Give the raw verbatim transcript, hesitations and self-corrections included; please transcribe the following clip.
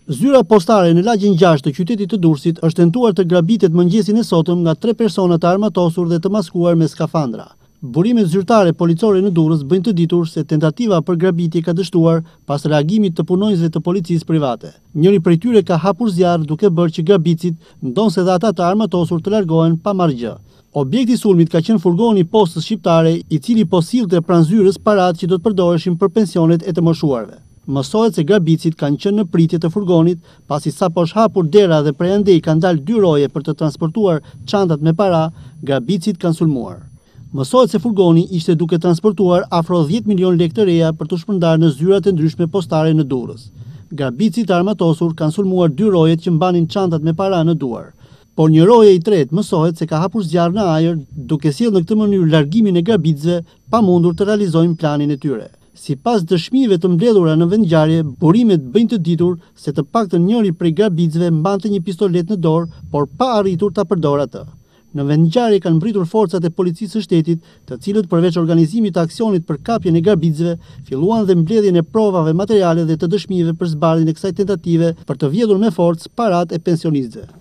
Zyra postare në lagjen gjashtë të qytetit të Durrësit është tentuar të grabitet mëngjesin e sotëm nga tre persona të armatosur dhe të maskuar me skafandra. Burimet zyrtare policore në Durrës bëjnë të ditur se tentativa për grabitje ka dështuar pas reagimit të punonjësve të policisë private. Njëri prej tyre ka hapur zjarr duke bërë që grabitësit, ndonse dhe ata të armatosur të largohen pa marrë gjë. Objekti i sulmit ka qenë furgoni i postës shqiptare, i cili po sillte pranë zyrës paratë që do të përdoreshin për pensionet e të moshuarve. Mësohet se grabitësit kanë qenë në pritje të furgonit, pasi sa po shhapur dera dhe prej andej kanë dalë dy roje për të transportuar çantat me para, grabitësit kanë sulmuar. Mësohet se furgoni ishte duke transportuar afro dhjetë milion lekë të reja për të shpërndarë në zyrat e ndryshme postare në Durrës. Grabitësit armatosur kanë sulmuar dy rojet që mbanin çantat me para në duar. Por një roje i tretë mësohet se ka hapur zjarr në ajër, duke sjellë në këtë mënyrë largimin e grabitësve, pa mundur të realizojnë planin e tyre. Sipas dëshmive të mbledhura në vendngjarje, burimet bëjnë të ditur se të paktën njëri prej grabitësve mbante një pistolet në dorë, por pa arritur ta përdorë atë. Në vendngjarje kanë mbritur forcat e policisë së shtetit, të cilët përveç organizimit të aksionit për kapjen e grabitësve, filluan dhe mbledhjen e provave materiale dhe të dëshmive për zbardhjen e kësaj tentative për të vjedhur me forcë paratë e pensionistëve.